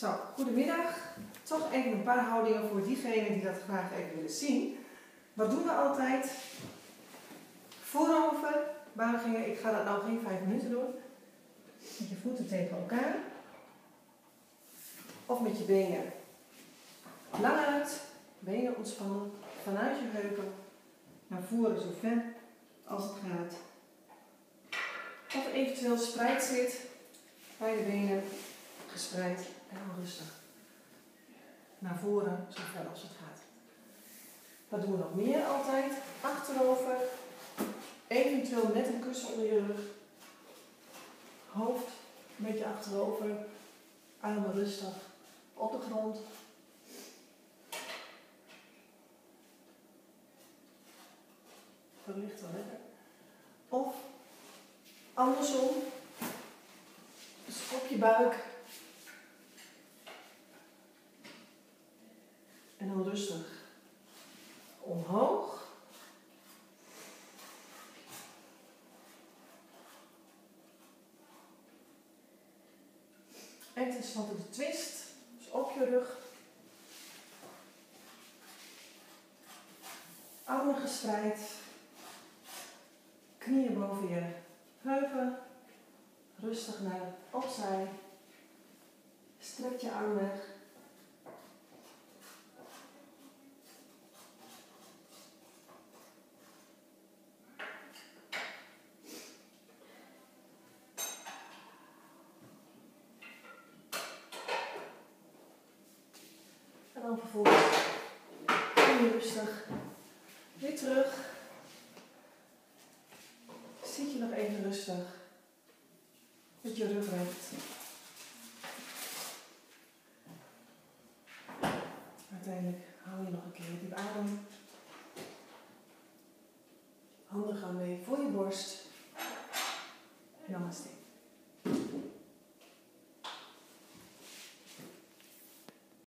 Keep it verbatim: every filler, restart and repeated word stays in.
Zo, goedemiddag. Toch even een paar houdingen voor diegenen die dat graag even willen zien. Wat doen we altijd? Voorover, buigingen. Ik ga dat nou geen vijf minuten doen. Met je voeten tegen elkaar. Of met je benen lang uit. Benen ontspannen. Vanuit je heupen naar voren zo ver als het gaat. Of eventueel spreid zit. Beide benen gespreid en dan rustig. Naar voren zo ver als het gaat. Wat doen we nog meer altijd? Achterover. Eventueel met een kussen onder je rug. Hoofd een beetje achterover. Armen rustig op de grond. Dat ligt wel lekker. Of andersom. Dus op je buik. En dan rustig omhoog. En tenslotte de twist. Dus op je rug. Armen gespreid. Knieën boven je heupen. Rustig naar opzij. Strek je arm weg. En dan vervolgens kom je rustig weer terug. Zit je nog even rustig met je rug recht. Uiteindelijk hou je nog een keer diep adem. Handen gaan mee voor je borst. Namaste.